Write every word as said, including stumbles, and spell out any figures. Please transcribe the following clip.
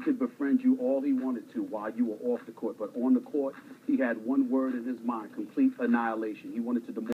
could befriend you all he wanted to while you were off the court, but on the court, he had one word in his mind: complete annihilation. He wanted to demolish